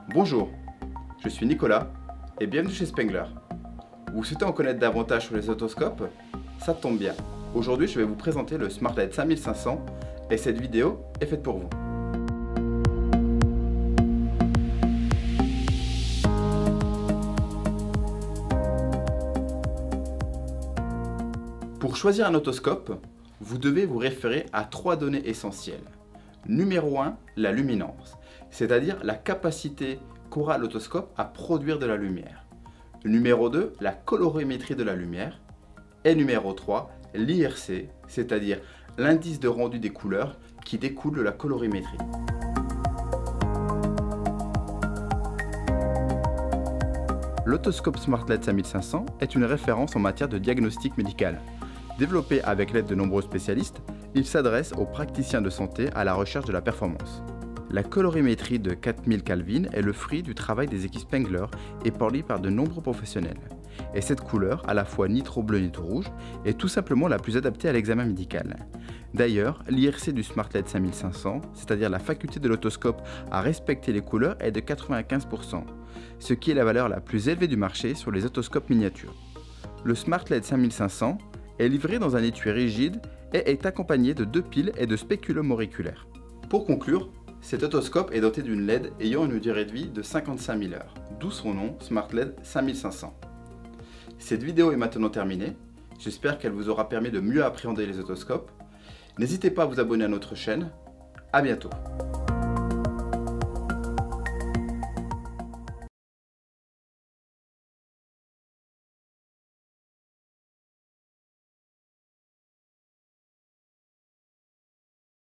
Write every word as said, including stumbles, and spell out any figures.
Bonjour, je suis Nicolas et bienvenue chez Spengler. Vous souhaitez en connaître davantage sur les otoscopes? Ça tombe bien. Aujourd'hui, je vais vous présenter le SmartLED cinq mille cinq cents et cette vidéo est faite pour vous. Pour choisir un otoscope, vous devez vous référer à trois données essentielles. Numéro un, la luminance, c'est-à-dire la capacité qu'aura l'otoscope à produire de la lumière. Numéro deux, la colorimétrie de la lumière. Et numéro trois, l'I R C, c'est-à-dire l'indice de rendu des couleurs qui découle de la colorimétrie. L'otoscope SmartLED cinq mille cinq cents est une référence en matière de diagnostic médical. Développé avec l'aide de nombreux spécialistes, il s'adresse aux praticiens de santé à la recherche de la performance. La colorimétrie de quatre mille Kelvin est le fruit du travail des équipes Spengler et portée par de nombreux professionnels. Et cette couleur, à la fois ni trop bleue ni trop rouge, est tout simplement la plus adaptée à l'examen médical. D'ailleurs, l'I R C du SmartLED cinq mille cinq cents, c'est-à-dire la faculté de l'otoscope à respecter les couleurs, est de quatre-vingt-quinze pour cent, ce qui est la valeur la plus élevée du marché sur les otoscopes miniatures. Le SmartLED cinq mille cinq cents est livré dans un étui rigide et est accompagné de deux piles et de spéculum auriculaire. Pour conclure, cet otoscope est doté d'une L E D ayant une durée de vie de cinquante-cinq mille heures, d'où son nom SmartLED cinq mille cinq cents. Cette vidéo est maintenant terminée, j'espère qu'elle vous aura permis de mieux appréhender les otoscopes. N'hésitez pas à vous abonner à notre chaîne, à bientôt.